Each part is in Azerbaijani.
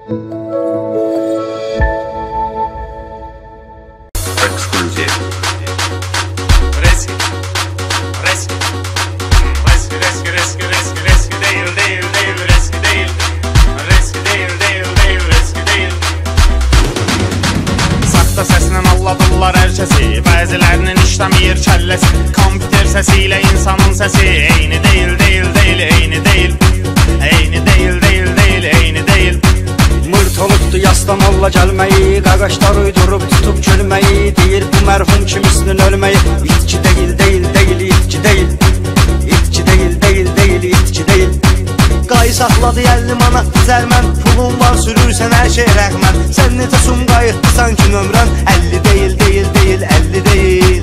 Bəzilərinin işləmir kəlləsi, kompüter səsiyle insanın səsi eyni deyil, eyni deyil, eyni deyil, eyni deyil. Mırt olubdu yasdan olla gəlməyi, qaqaşlar uydurub tutub gülməyi, deyir bu mərhum kimisinin ölməyi. İtki deyil, itki deyil, itki deyil, itki deyil. Qayı saxladı 50 manat zərmən, pulun var sürürsən hər şey rəğmən. Sən necə sum qayıtdı sanki nömrən, 50 deyil, 50 deyil, 50 deyil,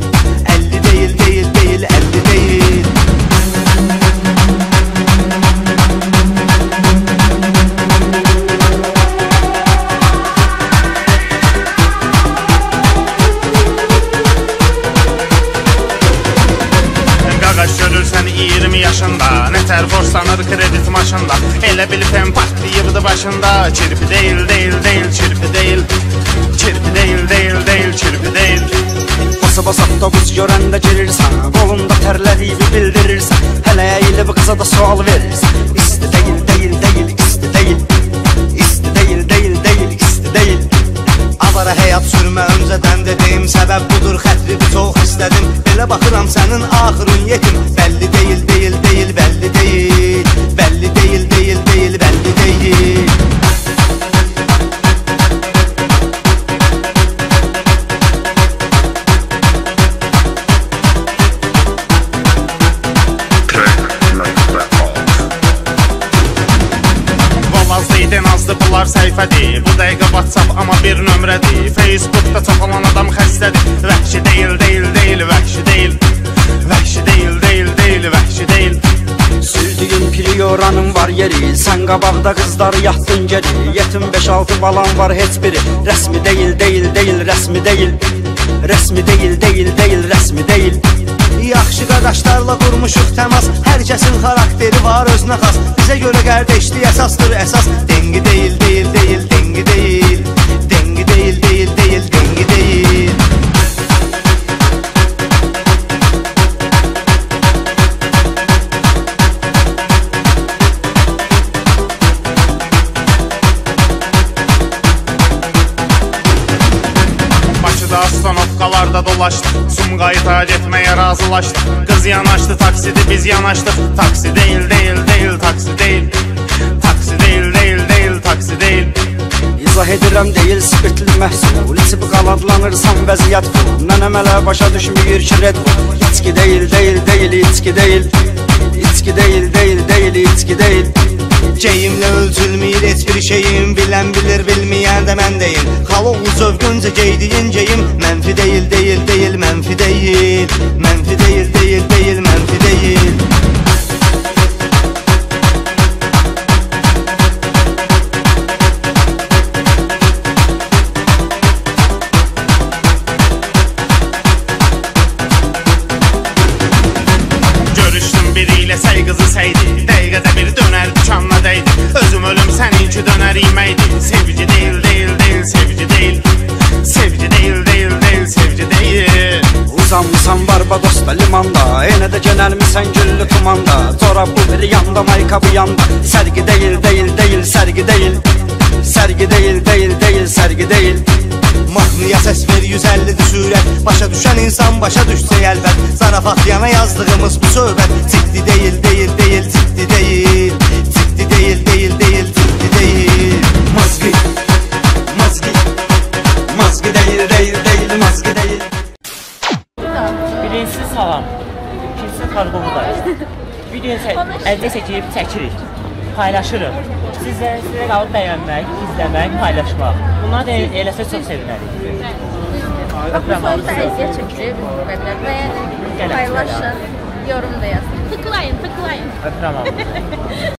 50 deyil. Qaqaş görürsən 20 yaşında, nətər borçlanır kredit maşında, elə bil fen partlayıbdı başında. Çirpi deyil, çirpi deyil, çirpi deyil, çirpi deyil. Basa otobüs görəndə girirsən, qolunda tərlədiyini bildirirsən, hələ əyilib qıza da sual verirsən. İsti deyil, isti deyil, isti deyil, isti deyil. Avara həyat sürmə öncədən dediyim səbəb budur, xətribi çox istədim. Belə baxıram sənin axırın yetim, bəlli deyil, bəlli deyil, bəlli deyil, bəlli deyil. Nazlı bunlar səhifədir, bu dəqiqə WhatsApp amma bir nömrədir. Facebookda çox olan adam xəstədir, vəhşi deyil, vəhşi deyil, vəhşi deyil, vəhşi deyil. Sürdüyün pili yoranın var yeri, sən qabaqda qızları yatdın geri. Yetim 5-6 balan var heç biri, rəsmi deyil, rəsmi deyil, rəsmi deyil, rəsmi deyil. Yaxşı qardaşlarla qurmuşuq təmas, hər kəsin xarakteri var özünə xas. Bizə görə qardeşlik əsasdır əsas, dengi deyil, dengi deyil, dengi deyil, dengi deyil. Astanovkalarda dolaştık, Sumqayıta getməyə razılaşdık. Qız yanaşdı, taksidi biz yanaşdıq. Taksi deyil, taksi deyil, taksi deyil, taksi deyil. İzah edirəm deyil spirtli məhsul, içib qaladlanırsan vəziyyət bu. Mənəm hələ başa düşməyir ki red bu. İçki deyil, içki deyil, içki deyil, içki deyil. Geyimlə ölçülməyir heç bir şeyim, bilən bilir, bilməyən də mən deyil. Xaloğlu zövqüncə geydiyin geyim, mənfi deyil, mənfi deyil, mənfi deyil, mənfi deyil. Görüşdüm biriyle səy qızı səydi, dəqiqədə bir dönər dükanla dəydi. Özüm ölüm səninki dönər yeməkdi. Sevgi deyil, sevgi deyil, sevgi deyil, sevgi deyil. Uzanmışsan Barbadosda limanda, yenə də genəlmisən güllü tumanda. Corab bu biri yanda, mayka bu yanda. Sərgi deyil, sərgi deyil, sərgi deyil, sərgi deyil. Mahnıya səs ver 150'dir sürət, başa düşən insan başa düşsə əlbət. Zarafat yana yazdığımız bu söhbət, ciddi deyil, ciddi deyil, ciddi deyil, ciddi deyil. Mazgi, mazgi, mazgi deyil, mazgi deyil. Birincisi salam, ikincisi karqovudayız. Video əldə çəkib çəkirik, paylaşırıq. Sizə qalıb bəyənmək, izləmək, paylaşmaq. Bunlar da eləsə çox sevinərik. Bax, əziyyət çəkir, bəyənin, paylaşın, yorum da yazın. Tıklayın. Öpürəm abi.